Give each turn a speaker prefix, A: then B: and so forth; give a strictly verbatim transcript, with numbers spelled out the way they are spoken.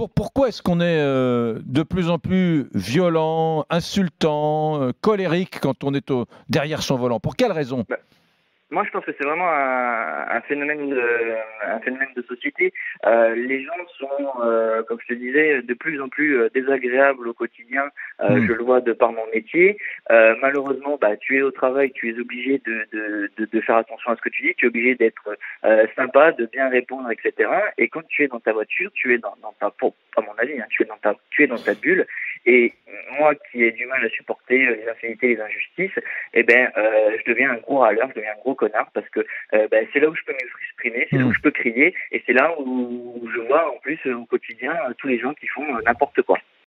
A: pour, pourquoi est-ce qu'on est euh, de plus en plus violent, insultant, euh, colérique quand on est au, derrière son volant? Pour quelle raison?
B: Bah, moi, je pense que c'est vraiment un, un phénomène de, un phénomène de société. Euh, les gens sont, euh, comme je te disais, de plus en plus euh, désagréables au quotidien. Euh,
A: Hmm.
B: je le vois de par mon métier. Euh, malheureusement, bah, tu es au travail, tu es obligé de, de, de, de faire attention à ce que tu dis. Tu es obligé d'être euh, sympa, de bien répondre, et cetera. Et quand tu es dans ta voiture, tu es dans, dans ta, pour, à mon avis, hein, tu es dans ta, tu es dans ta bulle. Et moi, qui ai du mal à supporter les infidélités, les injustices, eh ben, euh, je deviens un gros râleur, je deviens un gros connard parce que euh, ben, c'est là où je peux m'exprimer, c'est là où
A: Hmm.
B: je peux crier et c'est là où je vois en plus au quotidien tous les gens qui font n'importe quoi.